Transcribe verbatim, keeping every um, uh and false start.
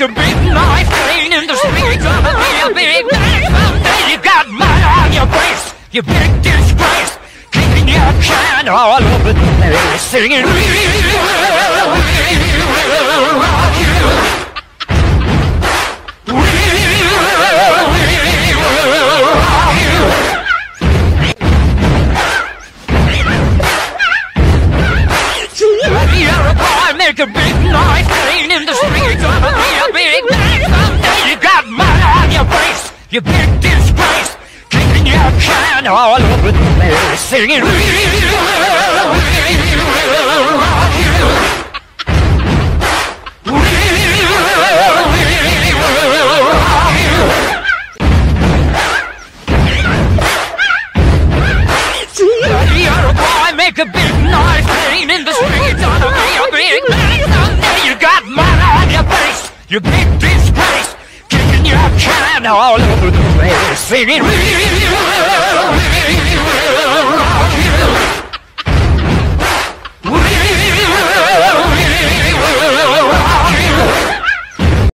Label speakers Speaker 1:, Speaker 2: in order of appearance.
Speaker 1: a big noise playing in the streets of a real big bang. Someday you got mud on your face, you big disgrace, kicking your can all over the place, singing we will, we will rock you. We will, we will rock you. You're a boy, make a big noise playing in the streets of a real big bang. Someday you got mud on your face, you big disgrace, kicking your can all over the place, singing we will, we will rock you. We will, we will rock you. You're a boy, make a big noise playing in the streets on a real big bang. Someday you got mud on your face, you big disgrace, kicking your can all over the place, singing we